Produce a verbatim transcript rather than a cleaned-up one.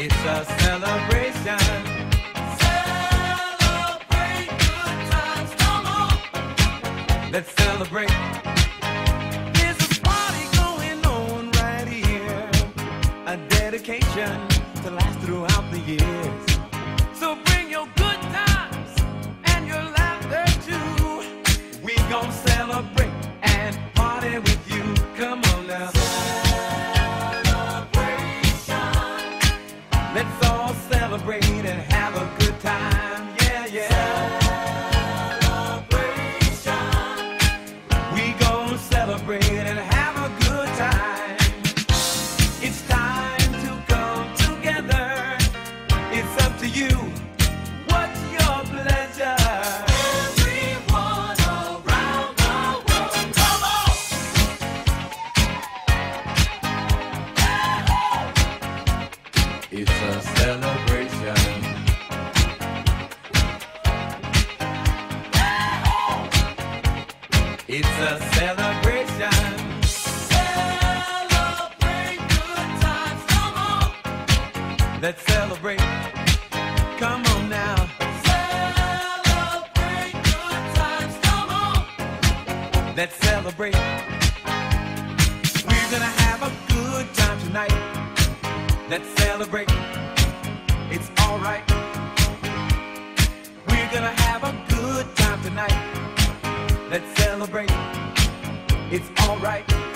It's a celebration. Celebrate good times, come on. Let's celebrate. There's a party going on right here. A dedication to last throughout the years. So bring your good times and your laughter too. We gon' celebrate and party with you. Come on now. Let's all celebrate and have a good time, yeah, yeah. Celebration. We gon' celebrate and have a good time. It's time to come together. It's up to you. What's your pleasure? Everyone around the world, come on! It's a celebration. It's a celebration. Celebrate good times, come on. Let's celebrate. Come on now. Celebrate good times, come on. Let's celebrate. We're gonna have a good time tonight. Let's celebrate. It's alright. We're gonna have a good time tonight. Let's celebrate. It's alright.